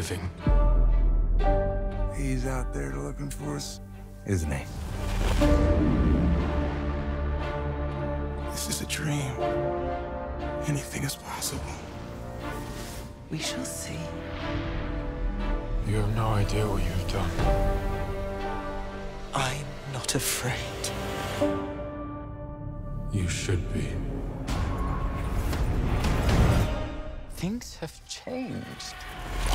living. He's out there looking for us, isn't he? This is a dream. Anything is possible. We shall see. You have no idea what you've done. I'm not afraid. You should be. Things have changed.